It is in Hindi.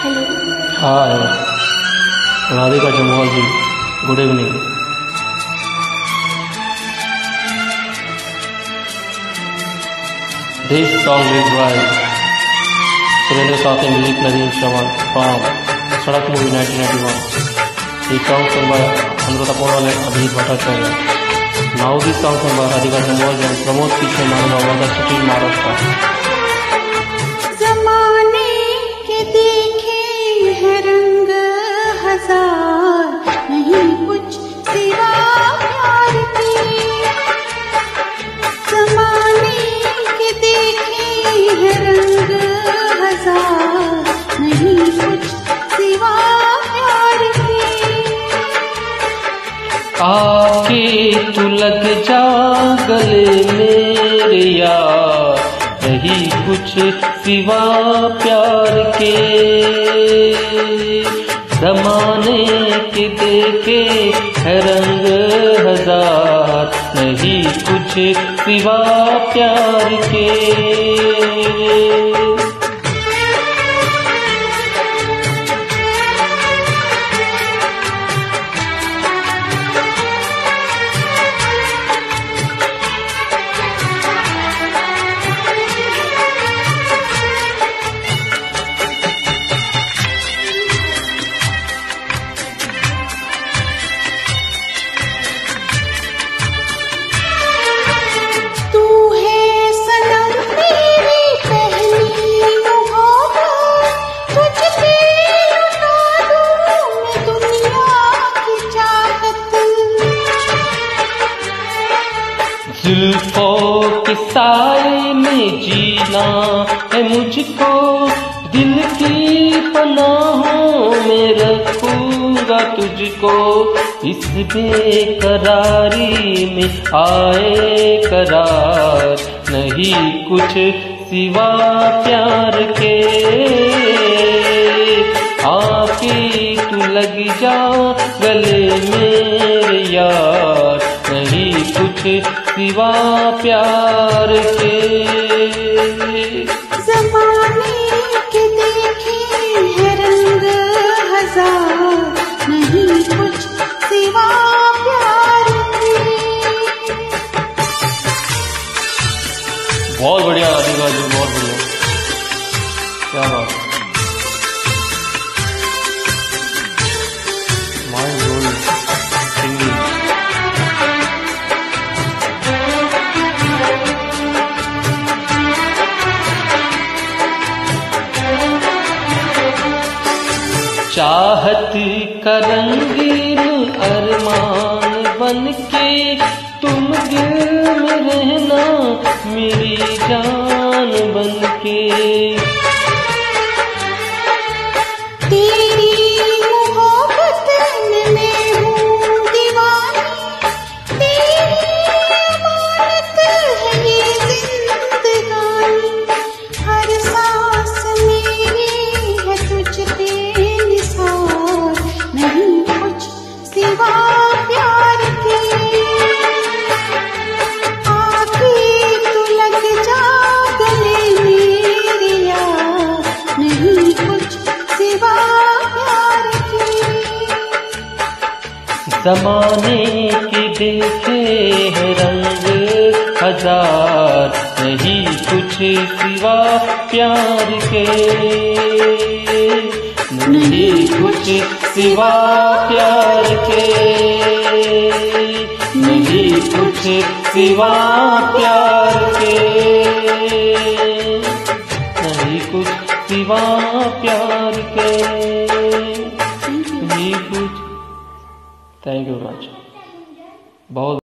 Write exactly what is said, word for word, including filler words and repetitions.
Hello. Hi Radhika Jamwal ji, good evening. This song is by Surendra साथ music Naveen Chauhan from Sadak movie nineteen ninety one. This song sung by Anuradha Paudwal and Abhijeet Bhattacharya. Now this song sung by Radhika Jambal and Pramod Pichhe Manova, the city Maharashtra. जमाने के देखे हैं रंग हजार, नहीं कुछ सिवा प्यार के। जमाने के देखे हैं रंग हजार, नहीं कुछ सिवा प्यार के। आके तू लग जा गले मेरे यार, नहीं कुछ सिवा प्यार के। जमाने के देखे है रंग हजार, नहीं कुछ सिवा प्यार के। जुल्फों के साए में जीना है मुझको, दिल की पनाहों में रखूंगा तुझको। इस बेकरारी में आए करार, नहीं कुछ सिवा प्यार के। आके तू लग जा गले मेरे यार, नहीं कुछ सिवा प्यार के। जमाने के देखे हैं रंग हजार, नहीं कुछ सिवा प्यार के। बहुत बढ़िया राधिका जी, बहुत बढ़िया, क्या बात। Mind blowing singing. चाहत का रंगीन अरमान बनके, तुम दिल में रहना मेरी जान बनके। तेरी मोहब्बत में मैं हूँ दीवानी, तेरी अमानत है ये जिंदगानी। हर सांस मेरी है तुझ पे निसार, नहीं कुछ सिवा प्यार के। आके तू लग जा गले मेरे यार, नहीं कुछ सिवा प्यार के। जमाने के देखे हैं रंग हजार, नहीं कुछ सिवा प्यार के। नहीं कुछ सिवा प्यार के, नहीं कुछ सिवा प्यार के, नहीं कुछ सिवा प्यार के, नहीं कुछ। Thank you much. बहुत